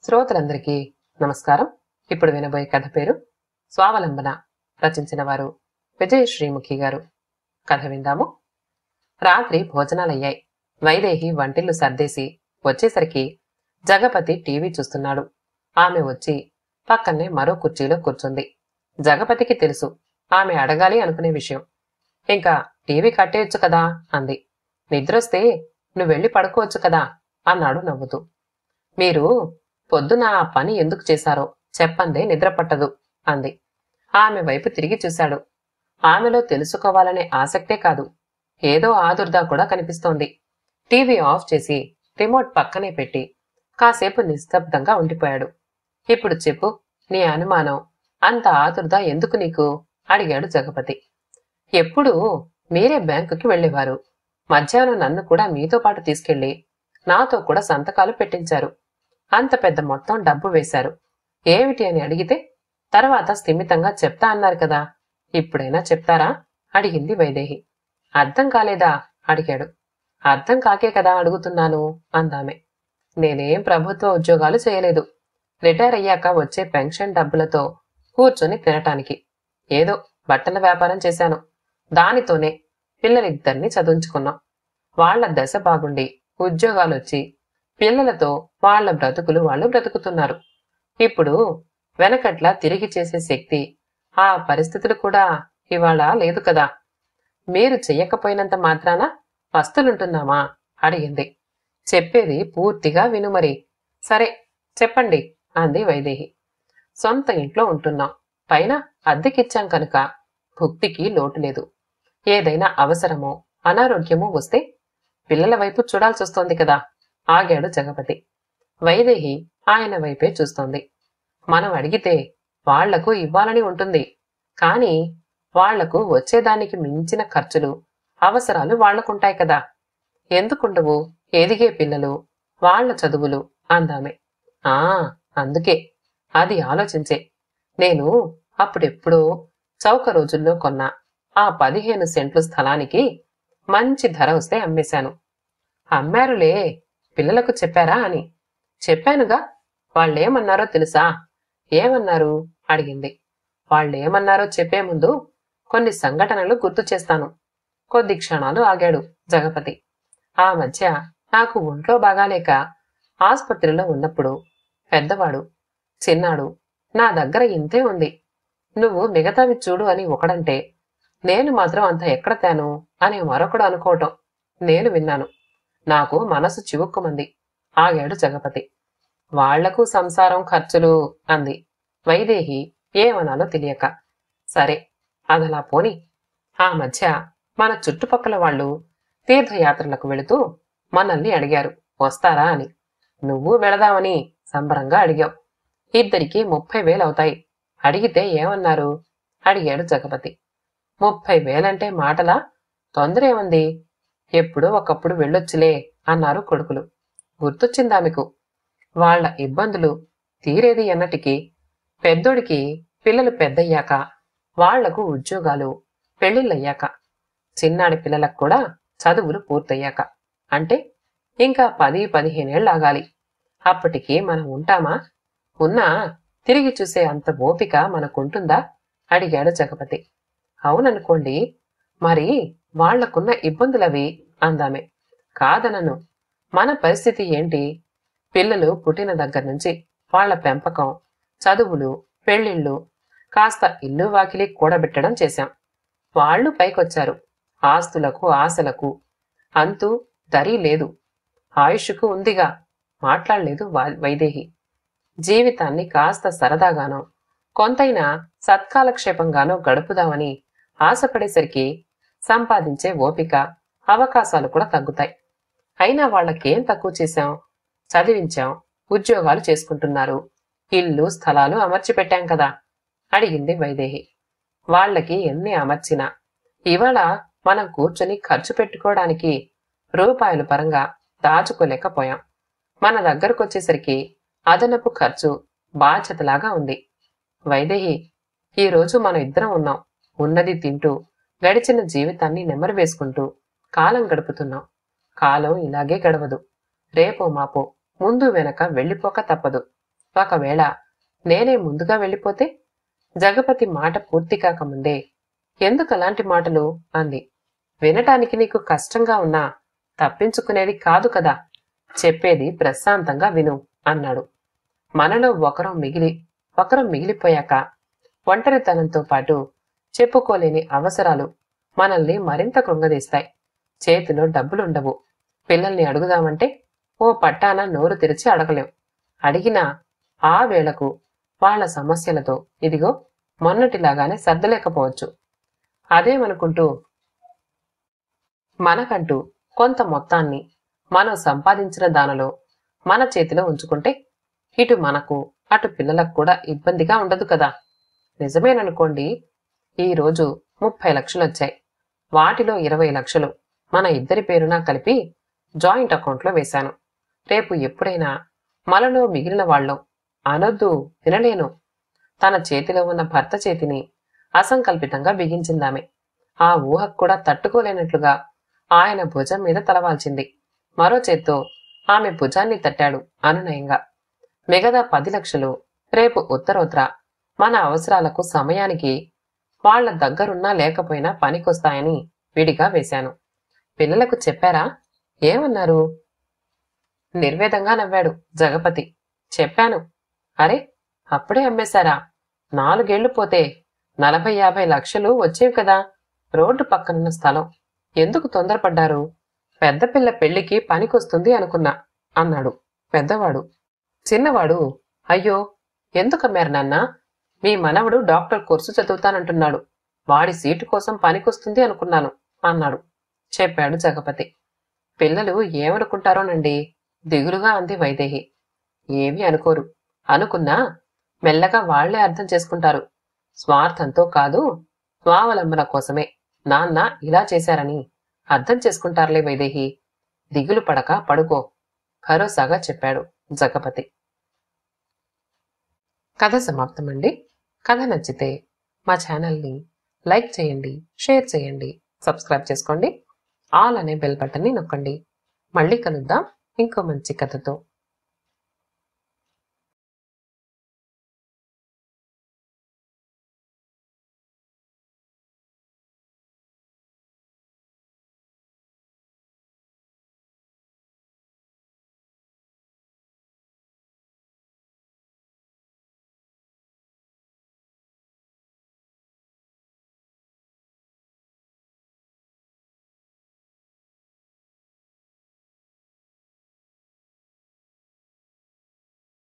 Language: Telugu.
శ్రోతలందరికీ నమస్కారం. ఇప్పుడు వినబోయే కథ పేరు స్వావలంబన. రచించిన వారు విజయశ్రీముఖి గారు. కథ విందాము. రాత్రి భోజనాలయ్యాయి. వైదేహి వంటిల్లు సర్దేసి వచ్చేసరికి జగపతి టీవీ చూస్తున్నాడు. ఆమె వచ్చి పక్కనే మరో కుర్చీలో కూర్చుంది. జగపతికి తెలుసు ఆమె అడగాలి అనుకునే విషయం. ఇంకా టీవీ కట్టేయొచ్చు కదా అంది. నిద్రొస్తే నువ్వెళ్ళి పడుకోవచ్చు కదా అన్నాడు నవ్వుతూ. మీరు పొద్దున ఆ పని ఎందుకు చేశారో చెప్పందే నిద్ర పట్టదు అంది. ఆమె వైపు తిరిగి చూశాడు. ఆమెలో తెలుసుకోవాలనే ఆసక్తే కాదు, ఏదో ఆదుర్దా కూడా కనిపిస్తోంది. టీవీ ఆఫ్ చేసి రిమోట్ పక్కనే పెట్టి కాసేపు నిశ్శబ్దంగా ఉండిపోయాడు. ఇప్పుడు చెప్పు, నీ అనుమానం, అంత ఆదుర్దా ఎందుకు నీకు అడిగాడు జగపతి. ఎప్పుడూ మీరే బ్యాంకుకి వెళ్లేవారు. మధ్యాహ్నం నన్ను కూడా మీతో పాటు తీసుకెళ్లి నాతో కూడా సంతకాలు పెట్టించారు. అంత పెద్ద మొత్తం డబ్బు వేశారు. ఏమిటి అని అడిగితే తర్వాత స్థిమితంగా చెప్తా అన్నారు కదా, ఇప్పుడైనా చెప్తారా అడిగింది వైదేహి. అర్థం కాలేదా అడిగాడు. అర్థం కాకే కదా అడుగుతున్నాను అందామె. నేనేం ప్రభుత్వ ఉద్యోగాలు చేయలేదు. రిటైర్ అయ్యాక వచ్చే పెన్షన్ డబ్బులతో కూర్చొని తినటానికి ఏదో బట్టల వ్యాపారం చేశాను. దానితోనే పిల్లలిద్దరిని చదివించుకున్నాం. వాళ్ల దశ బాగుండి ఉద్యోగాలొచ్చి పిల్లలతో వాళ్ల బ్రతుకులు వాళ్ళు బ్రతుకుతున్నారు. ఇప్పుడు వెనకట్లా తిరిగి చేసే శక్తి, ఆ పరిస్థితులు కూడా ఇవాళ లేదు కదా. మీరు చెయ్యకపోయినంత మాత్రాన పస్తులుంటున్నామా అడిగింది. చెప్పేది పూర్తిగా విను మరి. సరే చెప్పండి అంది వైదేహి. సొంత ఇంట్లో ఉంటున్నాం. పైన అద్దెకిచ్చాం కనుక భుక్తికి లోటు లేదు. ఏదైనా అవసరమో అనారోగ్యమో వస్తే పిల్లల వైపు చూడాల్సొస్తోంది కదా ఆగాడు జగపతి. వైదేహి ఆయన వైపే చూస్తోంది. మనం అడిగితే వాళ్లకు ఇవ్వాలని ఉంటుంది. కాని వాళ్లకు వచ్చేదానికి మించిన ఖర్చులు, అవసరాలు వాళ్లకుంటాయి కదా. ఎందుకుండవు ఎదిగే పిల్లలు, వాళ్ల చదువులు అందామె. ఆ అందుకే అది ఆలోచించే నేను అప్పుడెప్పుడో చౌక రోజుల్లో కొన్న ఆ 15 సెంట్లు స్థలానికి మంచి ధర వస్తే అమ్మేశాను. అమ్మారులే, పిల్లలకు చెప్పారా అని. చెప్పానుగా. వాళ్ళేమన్నారో తెలుసా? ఏమన్నారు అడిగింది. వాళ్ళేమన్నారో చెప్పే ముందు కొన్ని సంఘటనలు గుర్తు చేస్తాను. కొద్ది క్షణాలు ఆగాడు జగపతి. ఆ మధ్య నాకు ఒంట్లో బాగాలేక ఆసుపత్రిలో ఉన్నప్పుడు పెద్దవాడు, చిన్నాడు నా దగ్గర ఇంతే ఉంది, నువ్వు మిగతావి చూడు అని ఒకడంటే నేను మాత్రం అంత ఎక్కడ తేను అని మరొకడు అనుకోవటం నేను విన్నాను. నాకు మనసు చివుక్కుమంది ఆగాడు జగపతి. వాళ్లకు సంసారం ఖర్చులు అంది వైదేహి ఏమనాలో తెలియక. సరే అదలా పోని. ఆ మధ్య మన చుట్టుపక్కల వాళ్ళు తీర్థయాత్రలకు వెళుతూ మనల్ని అడిగారు వస్తారా అని. నువ్వు వెళదామని సంబరంగా అడిగావు. ఇద్దరికి 30,000 అవుతాయి. అడిగితే ఏమన్నారు అడిగాడు జగపతి. 30,000 మాటలా? తొందరేముంది, ఎప్పుడో ఒకప్పుడు వెళ్ళొచ్చులే అన్నారు కొడుకులు. గుర్తొచ్చిందా మీకు? వాళ్ల ఇబ్బందులు తీరేది ఎన్నటికి. పెద్దోడికి పిల్లలు పెద్దయ్యాక, వాళ్లకు ఉద్యోగాలు, పెళ్లిళ్ళయ్యాక, చిన్నాడి పిల్లలకు కూడా చదువులు పూర్తయ్యాక, అంటే ఇంకా 10-15 ఏళ్ళు ఆగాలి. అప్పటికి మనం ఉంటామా? ఉన్నా తిరిగి చూసే అంత ఓపిక మనకుంటుందా అడిగాడు జగపతి. అవుననుకోండి, మరి వాళ్లకున్న ఇబ్బందులవి అందామె. కాదనను. మన పరిస్థితి ఏంటి? పిల్లలు పుట్టిన దగ్గర్నుంచి వాళ్ల పెంపకం, చదువులు, పెళ్లిళ్ళు, కాస్త ఇల్లు వాకిలి కూడబెట్టడం చేశాం. వాళ్లు పైకొచ్చారు. ఆస్తులకు, ఆశలకు అంతు దరి లేదు. ఆయుష్కు ఉందిగా మాట్లాడలేదు వైదేహి. జీవితాన్ని కాస్త సరదాగానో, కొంతైనా సత్కాలక్షేపంగానో గడుపుదామని ఆశపడేసరికి సంపాదించే ఓపిక, అవకాశాలు కూడా తగ్గుతాయి. అయినా వాళ్లకేం తక్కువ చేశాం? చదివించాం, ఉద్యోగాలు చేసుకుంటున్నారు, ఇల్లు స్థలాలు అమర్చిపెట్టాం కదా అడిగింది వైదేహి. వాళ్లకి ఎన్ని అమర్చినా ఇవాళ మనం కూర్చొని ఖర్చు పెట్టుకోవడానికి రూపాయల పరంగా దాచుకోలేకపోయాం. మన దగ్గరకొచ్చేసరికి అదనపు ఖర్చు బాధ్యతలాగా ఉంది. వైదేహి, ఈరోజు మనం ఇద్దరం ఉన్నాం. ఉన్నది తింటూ గడిచిన జీవితాన్ని నెమరు వేసుకుంటూ కాలం గడుపుతున్నాం. కాలం ఇలాగే గడవదు. రేపో మాపో ముందు వెనక వెళ్ళిపోక తప్పదు. ఒకవేళ నేనే ముందుగా వెళ్ళిపోతే? జగపతి మాట పూర్తి కాకముందే ఎందుకలాంటి మాటలు అంది. వినటానికి నీకు కష్టంగా ఉన్నా తప్పించుకునేది కాదు కదా, చెప్పేది ప్రశాంతంగా విను అన్నాడు. మనలో ఒకరం మిగిలిపోయాక ఒంటరితనంతో పాటు చెప్పుకోలేని అవసరాలు మనల్ని మరింత కృంగదీస్తాయి. చేతిలో డబ్బులుండవు. పిల్లల్ని అడుగుదామంటే ఓ పట్టాన నోరు తెరిచి అడగలేం. అడిగినా ఆ వేళకు వాళ్ల సమస్యలతో ఇదిగో మొన్నటిలాగానే సర్దలేకపోవచ్చు. అదేమనుకుంటూ మనకంటూ కొంత మొత్తాన్ని మనం సంపాదించిన దానిలో మన చేతిలో ఉంచుకుంటే ఇటు మనకు అటు పిల్లలకు కూడా ఇబ్బందిగా ఉండదు కదా. నిజమేననుకోండి, ఈరోజు 30 లక్షలొచ్చాయి. వాటిలో 20 లక్షలు మన ఇద్దరి పేరున కలిపి జాయింట్ అకౌంట్లో వేశాను. రేపు ఎప్పుడైనా మనలో మిగిలిన వాళ్ళం అనొద్దు, వినలేను. తన చేతిలో ఉన్న భర్త చేతిని అసంకల్పితంగా బిగించిందామె. ఆ ఊహకు కూడా తట్టుకోలేనట్లుగా ఆయన భుజం మీద తలవాల్చింది. మరో చేత్తో ఆమె భుజాన్ని తట్టాడు అనునయంగా. మిగతా 10 లక్షలు రేపు ఉత్తరోత్తర మన అవసరాలకు సమయానికి వాళ్ల దగ్గరున్నా లేకపోయినా పనికొస్తాయని విడిగా వేశాను. పిల్లలకు చెప్పారా? ఏమన్నారు? నిర్వేదంగా నవ్వాడు జగపతి. చెప్పాను. అరే, అప్పుడే అమ్మేశారా? 4 ఏళ్లు పోతే 40-50 లక్షలు వచ్చేవి కదా. రోడ్డు పక్కనున్న స్థలం. ఎందుకు తొందరపడ్డారు? పెద్ద పిల్ల పెళ్లికి పనికొస్తుంది అనుకున్నా అన్నాడు పెద్దవాడు. చిన్నవాడు, అయ్యో, ఎందుకమ్మారు నాన్నా? మీ మనవడు డాక్టర్ కోర్సు చదువుతానంటున్నాడు. వాడి సీటు కోసం పనికొస్తుంది అనుకున్నాను అన్నాడు. చెప్పాడు జగపతి. పిల్లలు ఏమనుకుంటారోనండి, దిగులుగా అంది వైదేహి. ఏమీ అనుకోరు. అనుకున్నా మెల్లగా వాళ్లే అర్థం చేసుకుంటారు. స్వార్థంతో కాదు, స్వావలంబన కోసమే నాన్న ఇలా చేశారని అర్థం చేసుకుంటారులే వైదేహి. దిగులు పడక పడుకో భరోసాగా చెప్పాడు జగపతి. కథ సమాప్తమండి. కథ నచ్చితే మా ఛానల్ని లైక్ చేయండి, షేర్ చేయండి, సబ్స్క్రైబ్ చేసుకోండి. ఆల్ అనే బెల్ బటన్ని నొక్కండి. మళ్ళీ కలుద్దాం ఇంకో మంచి కథతో.